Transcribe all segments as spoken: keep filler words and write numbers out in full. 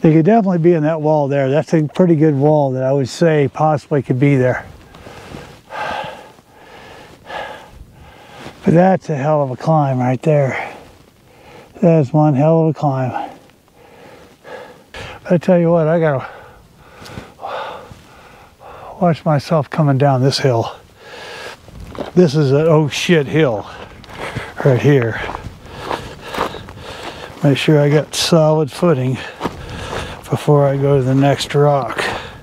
They could definitely be in that wall there. That's a pretty good wall that I would say possibly could be there. But that's a hell of a climb right there. That's one hell of a climb. But I tell you what, I gotta watch myself coming down this hill. This is an oh shit hill right here. Make sure I got solid footing before I go to the next rock.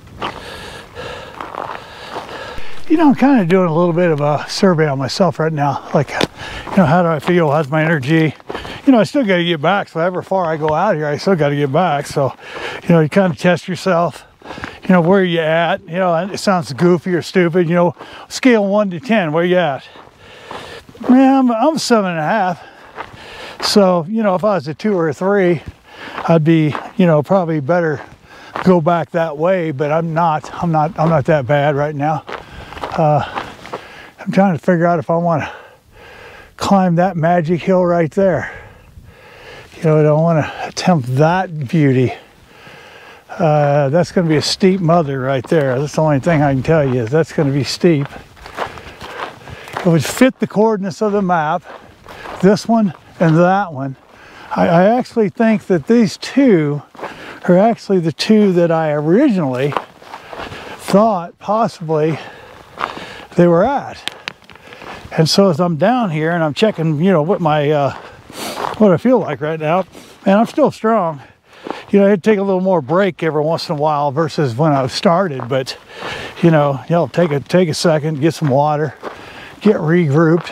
You know, I'm kind of doing a little bit of a survey on myself right now. Like, you know, how do I feel? How's my energy? You know, I still got to get back. So however far I go out here, I still got to get back. So, you know, you kind of test yourself. You know, where are you at? You know, it sounds goofy or stupid. You know, scale one to ten, where you at? Man, I'm, I'm seven and a half. So, you know, if I was a two or a three, I'd be, you know, probably better go back that way. But I'm not. I'm not. I'm not that bad right now. Uh, I'm trying to figure out if I want to climb that magic hill right there. You know, I don't want to attempt that beauty. Uh, that's going to be a steep mother right there. That's the only thing I can tell you is that's going to be steep. It would fit the coordinates of the map, this one and that one. I, I actually think that these two are actually the two that I originally thought possibly they were at. And so as I'm down here and I'm checking, you know, what my uh, what I feel like right now, and I'm still strong. You know, it'd take a little more break every once in a while versus when I started, but you know, you know, take a take a second, get some water, get regrouped.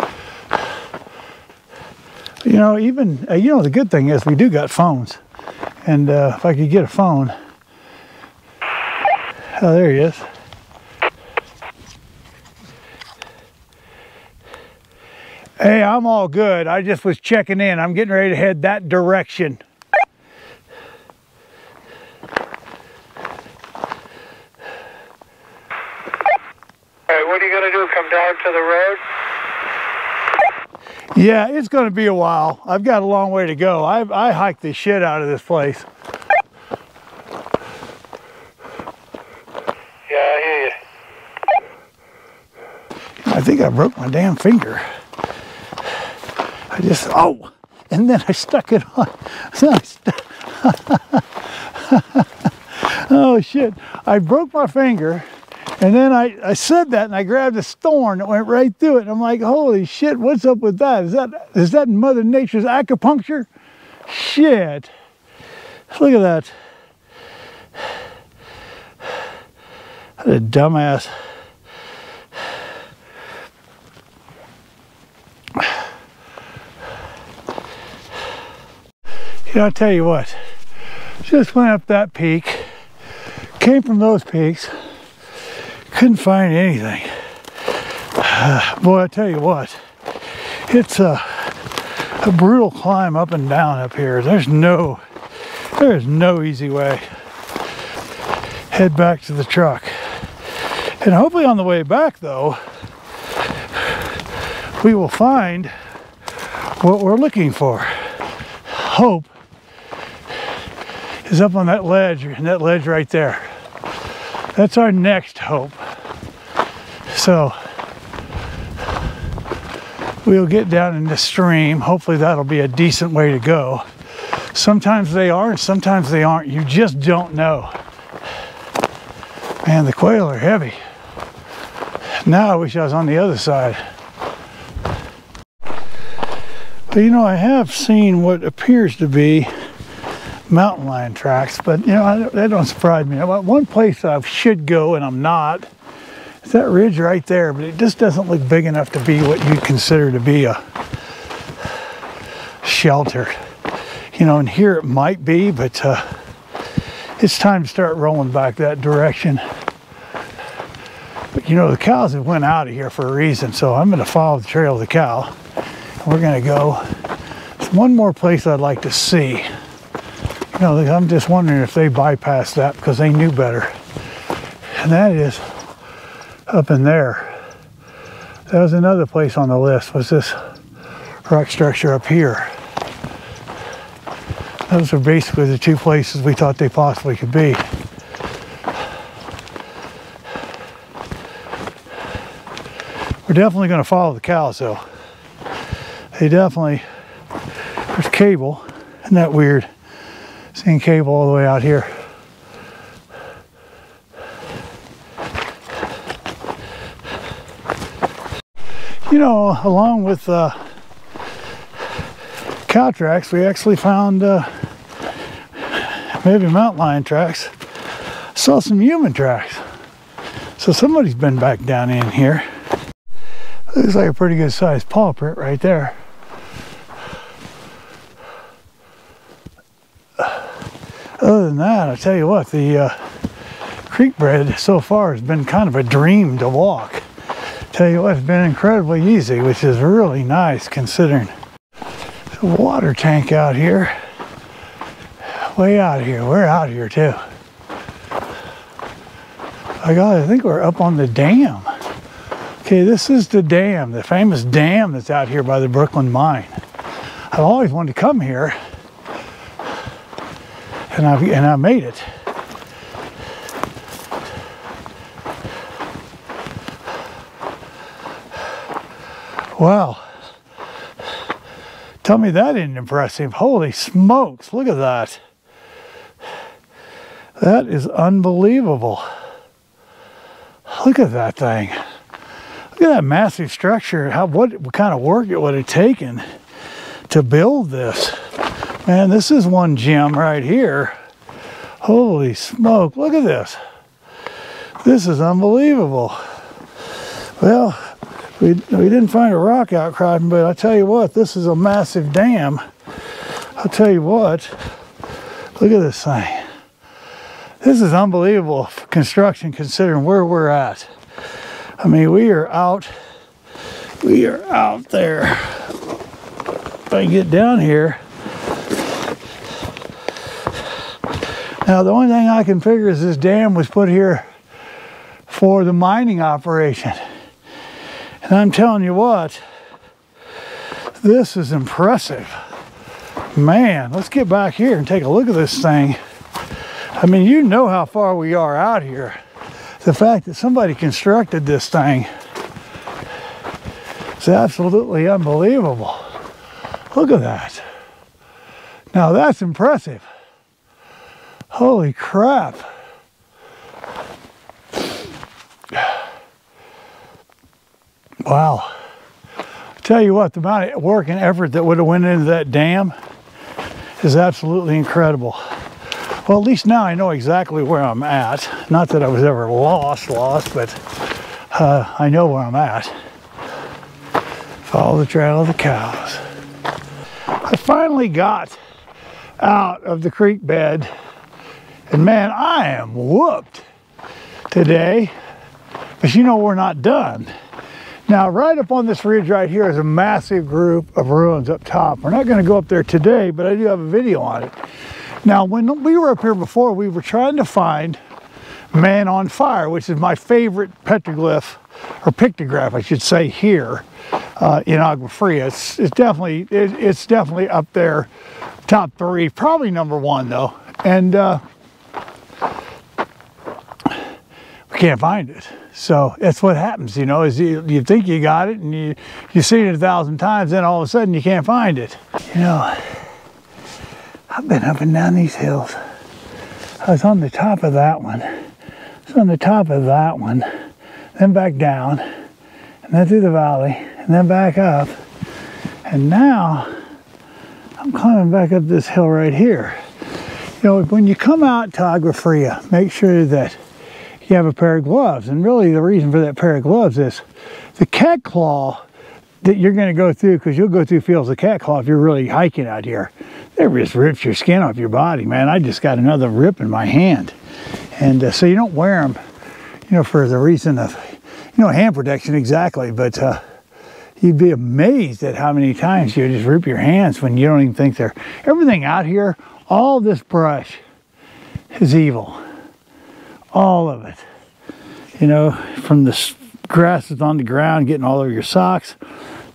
You know, even uh, you know, the good thing is we do got phones, and uh, if I could get a phone, oh, there he is. Hey, I'm all good. I just was checking in. I'm getting ready to head that direction. All right, what are you going to do? Come down to the road? Yeah, it's going to be a while. I've got a long way to go. I, I hiked the shit out of this place. Yeah, I hear you. I think I broke my damn finger. I just, oh, and then I stuck it on. So I stu oh shit, I broke my finger, and then I, I said that and I grabbed this thorn that went right through it. And I'm like, holy shit, what's up with that? Is that, is that Mother Nature's acupuncture? Shit, look at that. What a dumbass. You know, I'll tell you what, just went up that peak, came from those peaks, couldn't find anything. Uh, boy, I tell you what, it's a, a brutal climb up and down up here. There's no, there's no easy way. Head back to the truck. And hopefully on the way back though, we will find what we're looking for. Hope is up on that ledge, and that ledge right there. That's our next hope. So we'll get down in the stream. Hopefully that'll be a decent way to go. Sometimes they are and sometimes they aren't. You just don't know. Man, the quail are heavy. Now I wish I was on the other side. But you know, I have seen what appears to be mountain lion tracks, but you know, I, that don't surprise me. One place I should go and I'm not is that ridge right there, but it just doesn't look big enough to be what you'd consider to be a shelter. You know, and here it might be, but uh, it's time to start rolling back that direction. But you know, the cows have went out of here for a reason, so I'm going to follow the trail of the cow. We're going to go. There's one more place I'd like to see. You know, I'm just wondering if they bypassed that because they knew better. And that is up in there. That was another place on the list, was this rock structure up here. Those are basically the two places we thought they possibly could be. We're definitely going to follow the cows though. They definitely, there's cable. Isn't that weird? Seeing cable all the way out here. You know, along with uh, cow tracks, we actually found uh, maybe mountain lion tracks. Saw some human tracks. So somebody's been back down in here. Looks like a pretty good sized paw print right there. Other than that, I'll tell you what, the uh, creek bed so far has been kind of a dream to walk. Tell you what, it's been incredibly easy, which is really nice considering. There's a water tank out here. Way out here. We're out here too. I got, I think we're up on the dam. Okay, this is the dam, the famous dam that's out here by the Brooklyn mine. I've always wanted to come here, and I and I made it. Wow. Tell me that isn't impressive. Holy smokes, look at that. That is unbelievable. Look at that thing. Look at that massive structure. How what, what kind of work it would have taken to build this. Man, this is one gem right here. Holy smoke, look at this. This is unbelievable. Well, we, we didn't find a rock outcropping, but I tell you what, this is a massive dam. I'll tell you what, look at this thing. This is unbelievable construction considering where we're at. I mean, we are out, we are out there. If I get down here. Now, the only thing I can figure is this dam was put here for the mining operation. And I'm telling you what, this is impressive. Man, let's get back here and take a look at this thing. I mean, you know how far we are out here. The fact that somebody constructed this thing is absolutely unbelievable. Look at that. Now that's impressive. Holy crap. Wow. I tell you what, the amount of work and effort that would have went into that dam is absolutely incredible. Well, at least now I know exactly where I'm at. Not that I was ever lost, lost, but uh, I know where I'm at. Follow the trail of the cows. I finally got out of the creek bed, and man, I am whooped today. But you know, we're not done. Now, right up on this ridge right here is a massive group of ruins up top. We're not going to go up there today, but I do have a video on it. Now, when we were up here before, we were trying to find Man on Fire, which is my favorite petroglyph, or pictograph, I should say, here uh, in Agua Fria. It's, it's definitely it, it's definitely up there, top three, probably number one though. And uh, we can't find it. So that's what happens, you know, is you, you think you got it and you, you've seen it a thousand times, then all of a sudden you can't find it. You know, I've been up and down these hills. I was on the top of that one. I was on the top of that one, then back down, and then through the valley, and then back up. And now I'm climbing back up this hill right here. You know, when you come out to Agua Fria, make sure that you have a pair of gloves. And really the reason for that pair of gloves is the cat claw that you're going to go through, because you'll go through fields of cat claw if you're really hiking out here. It just rips your skin off your body, man. I just got another rip in my hand. And uh, so you don't wear them, you know, for the reason of, you know, hand protection exactly. But uh, you'd be amazed at how many times you just rip your hands when you don't even think they're... Everything out here, all this brush is evil. All of it. You know, from the grass that's on the ground, getting all over your socks,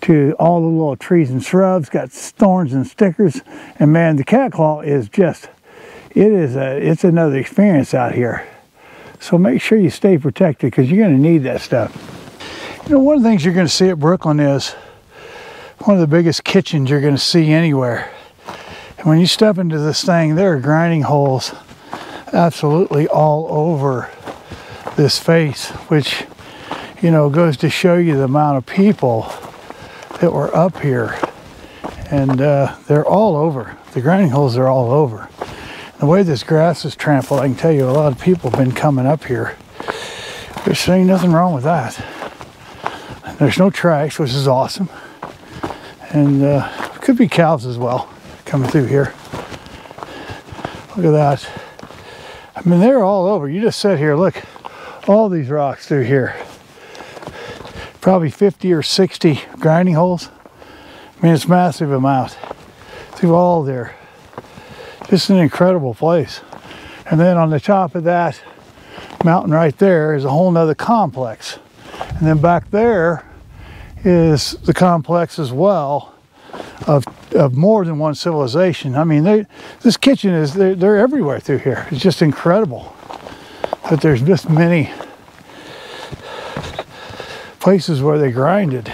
to all the little trees and shrubs, got thorns and stickers. And man, the cat claw is just, it is a, it's another experience out here. So make sure you stay protected because you're going to need that stuff. You know, one of the things you're going to see at Brooklyn is one of the biggest kitchens you're going to see anywhere. And when you step into this thing, there are grinding holes absolutely all over this face, which, you know, goes to show you the amount of people that were up here. And uh, they're all over. The grinding holes are all over. The way this grass is trampled, I can tell you a lot of people have been coming up here. There's ain't nothing wrong with that. There's no trash, which is awesome. And uh, could be cows as well coming through here. Look at that. I mean, they're all over. You just sit here, look, all these rocks through here. Probably fifty or sixty grinding holes. I mean, it's a massive amount through all there. Just an incredible place. And then on the top of that mountain right there is a whole nother complex. And then back there is the complex as well of, of more than one civilization. I mean, they, this kitchen is, they're, they're everywhere through here. It's just incredible that there's this many places where they grinded.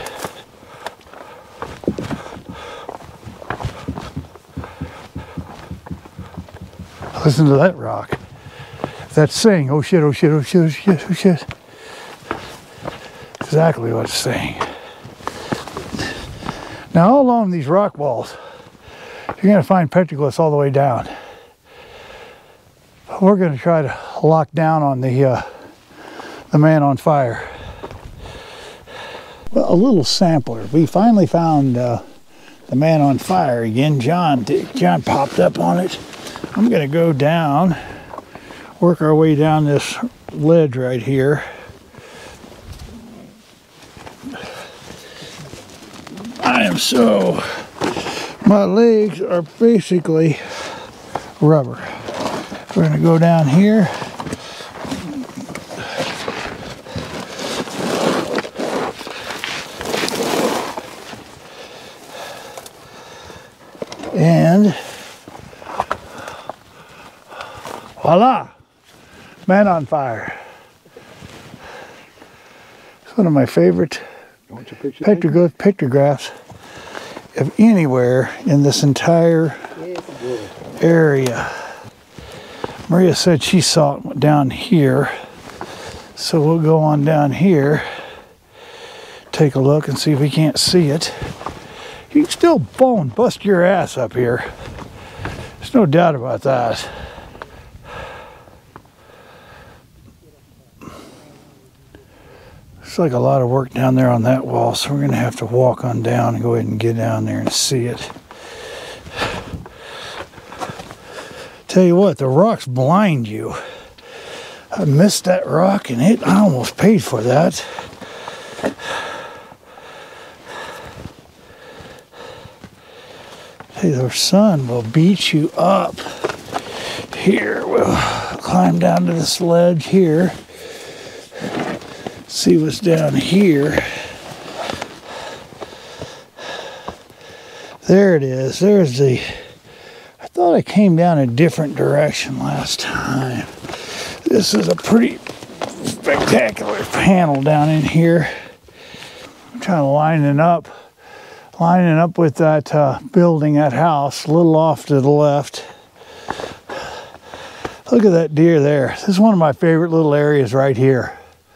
Listen to that rock. That's saying, oh shit, oh shit, oh shit, oh shit, oh shit. Exactly what it's saying. Now all along these rock walls, you're going to find petroglyphs all the way down. We're going to try to lock down on the, uh, the man on fire. Well, a little sampler. We finally found uh, the man on fire again. John, John popped up on it. I'm going to go down, work our way down this ledge right here. I am so, my legs are basically rubber. We're going to go down here. And voila, man on fire. It's one of my favorite petroglyph pictographs of anywhere in this entire area. Maria said she saw it down here, so we'll go on down here, take a look and see if we can't see it. You can still fall and bust your ass up here. There's no doubt about that. It's like a lot of work down there on that wall, so we're going to have to walk on down and go ahead and get down there and see it. Tell you what, the rocks blind you. I missed that rock and it, I almost paid for that. Hey, the sun will beat you up. Here, we'll climb down to this ledge here. See what's down here. There it is. There's the... I thought I came down a different direction last time. This is a pretty spectacular panel down in here. I'm trying to line it up. Lining up with that uh, building, that house, a little off to the left. Look at that deer there. This is one of my favorite little areas right here.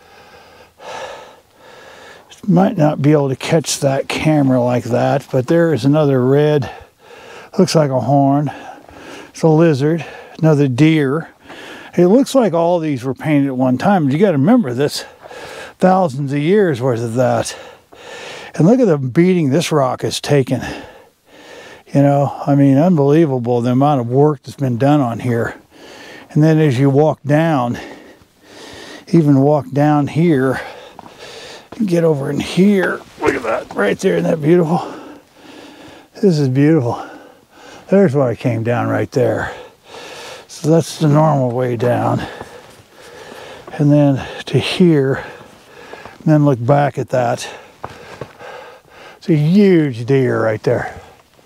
Might not be able to catch that camera like that, but there is another red, looks like a horn. It's a lizard, another deer. It looks like all these were painted at one time, but you got to remember this, thousands of years worth of that. And look at the beating this rock has taken. You know, I mean, unbelievable the amount of work that's been done on here. And then as you walk down, even walk down here, get over in here. Look at that right there. Isn't that beautiful? This is beautiful. There's where I came down right there. So that's the normal way down. And then to here, and then look back at that. It's a huge deer right there.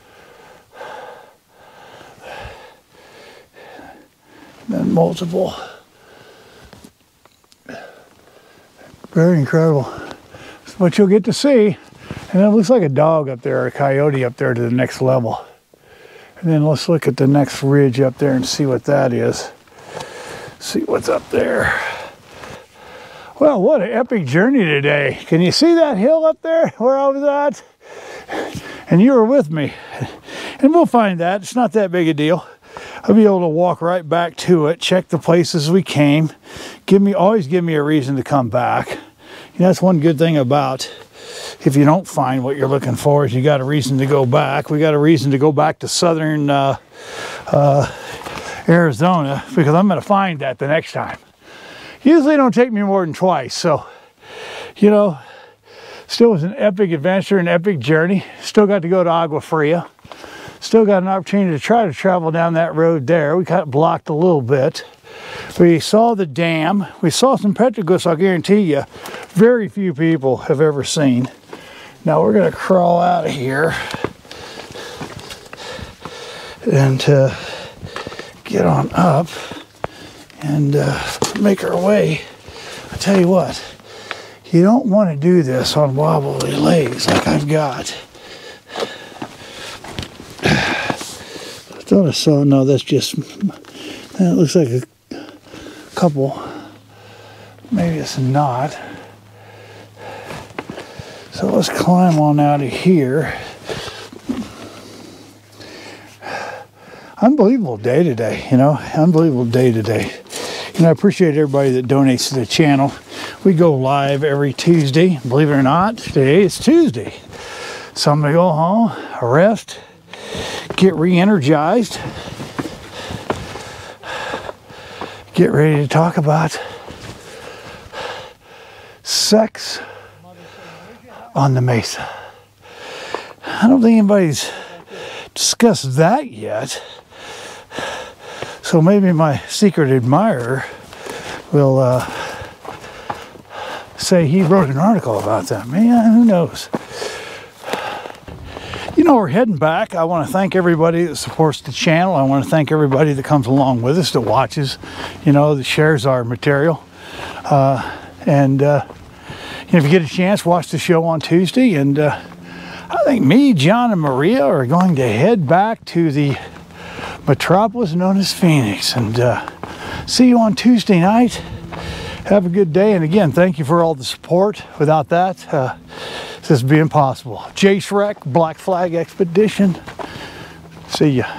And multiple. Very incredible. What you'll get to see, and it looks like a dog up there, or a coyote up there to the next level. And then let's look at the next ridge up there and see what that is. See what's up there. Well, what an epic journey today. Can you see that hill up there where I was at? And you were with me. And we'll find that. It's not that big a deal. I'll be able to walk right back to it, check the places we came. Give me, always give me a reason to come back. You know, that's one good thing about if you don't find what you're looking for is you got a reason to go back. We got a reason to go back to southern uh, uh, Arizona because I'm going to find that the next time. Usually it don't take me more than twice. So, you know, still was an epic adventure, an epic journey. Still got to go to Agua Fria. Still got an opportunity to try to travel down that road there. We got blocked a little bit. We saw the dam. We saw some petroglyphs, I'll guarantee you, very few people have ever seen. Now we're going to crawl out of here and uh, get on up and uh, make our way. I tell you what, you don't want to do this on wobbly legs like I've got. I thought I saw, no, that's just, that looks like a couple, maybe it's not. So let's climb on out of here. Unbelievable day today, you know, unbelievable day today. And I appreciate everybody that donates to the channel. We go live every Tuesday. Believe it or not, today is Tuesday. So I'm gonna go home, rest, get re-energized, get ready to talk about sex on the Mesa. I don't think anybody's discussed that yet. So maybe my secret admirer will uh, say he wrote an article about that. Man, who knows? You know, we're heading back. I want to thank everybody that supports the channel. I want to thank everybody that comes along with us, that watches, you know, that shares our material. Uh, and uh, you know, if you get a chance, watch the show on Tuesday. And uh, I think me, John, and Maria are going to head back to the metropolis known as Phoenix. And uh, see you on Tuesday night. Have a good day. And again, thank you for all the support. Without that, uh, this would be impossible. J Shrek, Black Flag Expedition. See ya.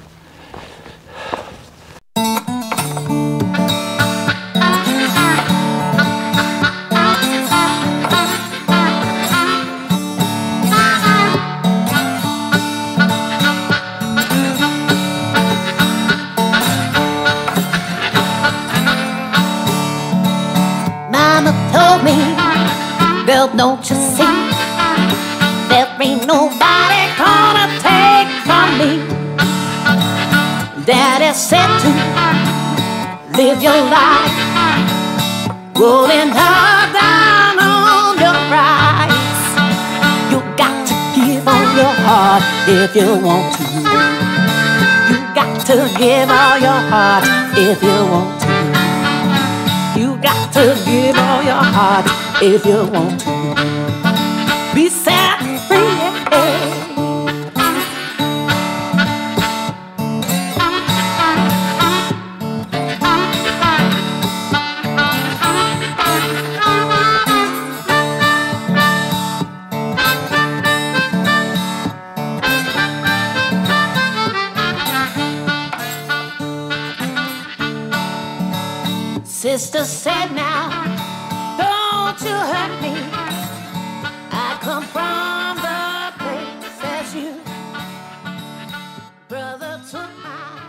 Mama told me, girl, don't you see, there ain't nobody gonna take from me. Daddy said to live your life, rolling hard down on your rights. You got to give all your heart if you want to. You got to give all your heart if you want to. You got to give all your heart if you want to be set free. Sister said, now, don't you hurt me. I come from the place as you. Brother took my